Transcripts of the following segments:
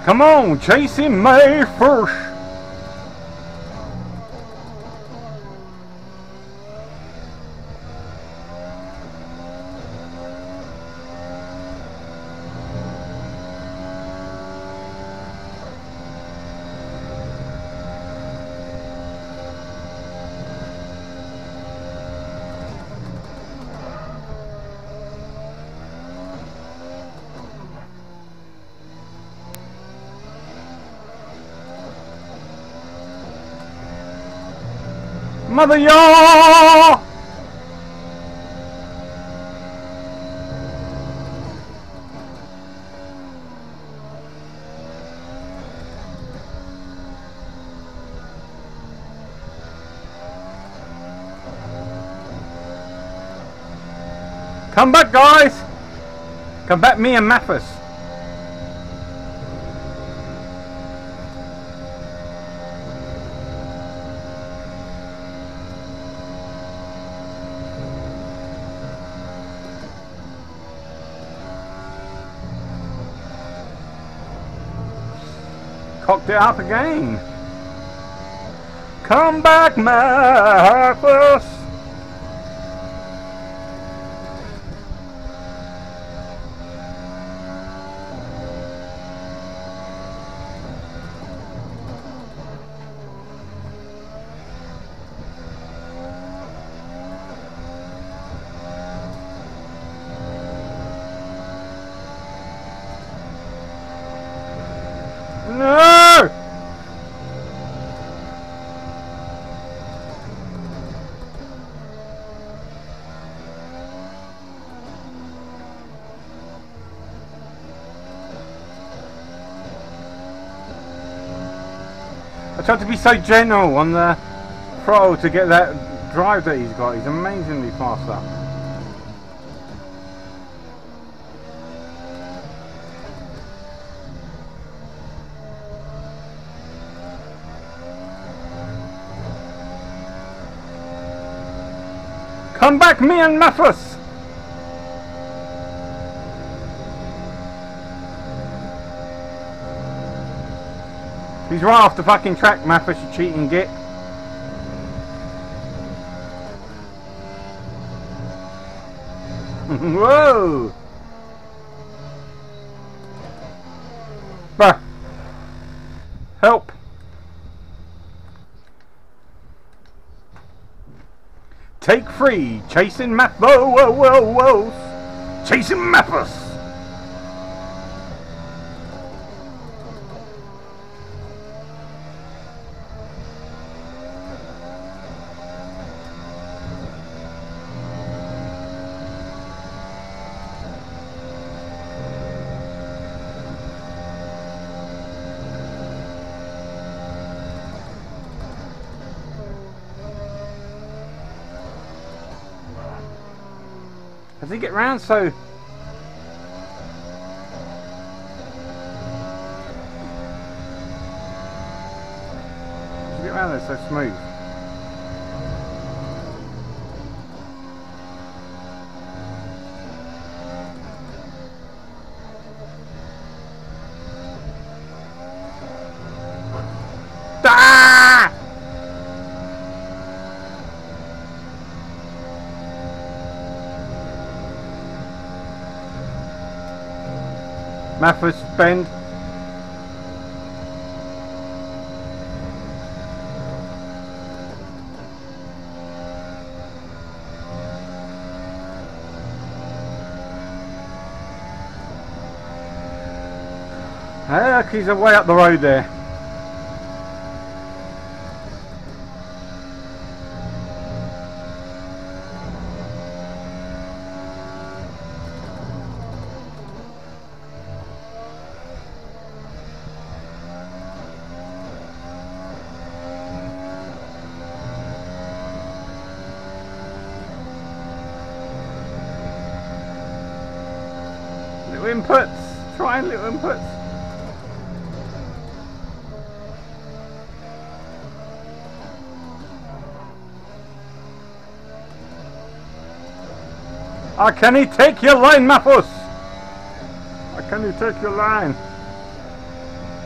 Come on, chasing May first. Mother yaw! Come back, guys! Come back, me and Mathis. Cocked it up again. Come back, Mathis. No! I tried to be so gentle on the throttle to get that drive that he's got. He's amazingly faster. Come back, me and Mathis! He's right off the fucking track, Mathis, you cheating git. Whoa! Bruh. Help! Take 3, chasing Mathis. Whoa, whoa, whoa, whoa! Chasing Mathis! How does he get round so? How does he get round there so smooth? Ah! Mathis, bend. Look, he's way up the road there. Little inputs, trying little inputs. Can he take your line, Mathis? Can he take your line?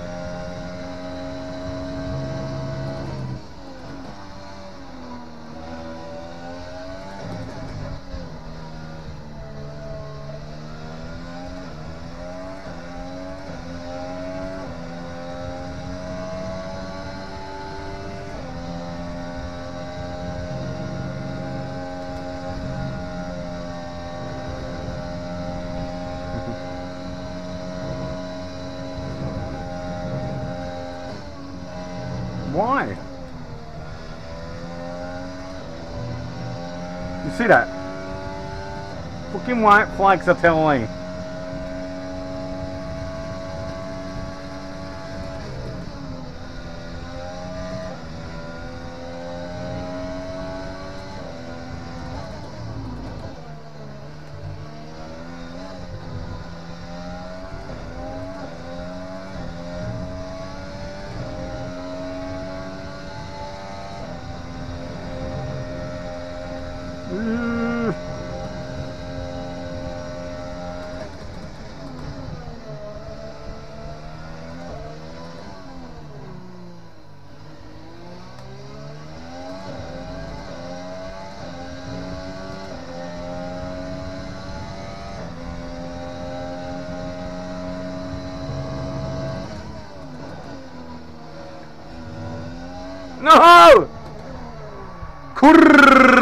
Why? You see that? Fucking white flags are telling me. No! Kurr!